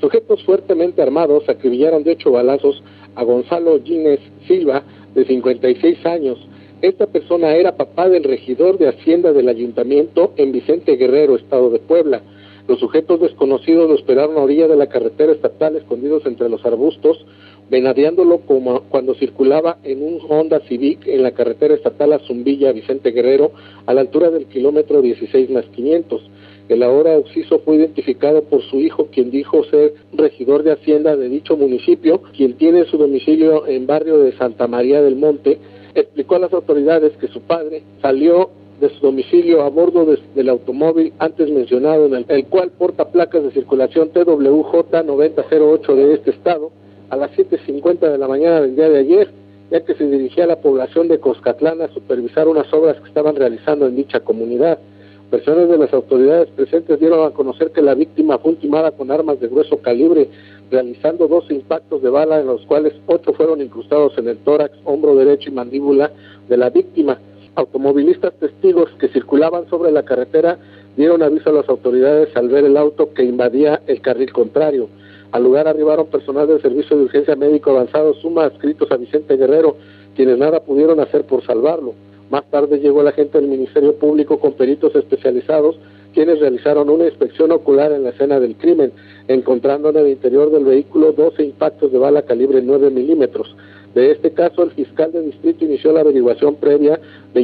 Sujetos fuertemente armados acribillaron de 8 balazos a Gonzalo Gines Silva, de 56 años. Esta persona era papá del regidor de Hacienda del Ayuntamiento en Vicente Guerrero, Estado de Puebla. Los sujetos desconocidos lo esperaron a orilla de la carretera estatal, escondidos entre los arbustos, venadeándolo como cuando circulaba en un Honda Civic en la carretera estatal Azumbilla, Vicente Guerrero, a la altura del kilómetro 16+500. El ahora occiso fue identificado por su hijo, quien dijo ser regidor de Hacienda de dicho municipio, quien tiene su domicilio en barrio de Santa María del Monte. Explicó a las autoridades que su padre salió de su domicilio a bordo del automóvil antes mencionado, en el cual porta placas de circulación TWJ 9008 de este estado, a las 7:50 de la mañana del día de ayer, ya que se dirigía a la población de Coscatlán a supervisar unas obras que estaban realizando en dicha comunidad. Versiones de las autoridades presentes dieron a conocer que la víctima fue ultimada con armas de grueso calibre, realizando 12 impactos de bala, en los cuales 8 fueron incrustados en el tórax, hombro derecho y mandíbula de la víctima. Automovilistas testigos que circulaban sobre la carretera dieron aviso a las autoridades al ver el auto que invadía el carril contrario. Al lugar arribaron personal del Servicio de Urgencia Médico Avanzado Suma, adscritos a Vicente Guerrero, quienes nada pudieron hacer por salvarlo. Más tarde llegó el agente del Ministerio Público con peritos especializados, quienes realizaron una inspección ocular en la escena del crimen, encontrando en el interior del vehículo 12 impactos de bala calibre 9 milímetros. De este caso, el fiscal de distrito inició la averiguación previa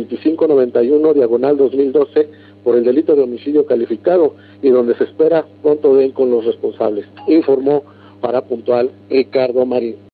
2591/2012 por el delito de homicidio calificado, y donde se espera pronto den con los responsables. Informó para Puntual Ricardo Marín.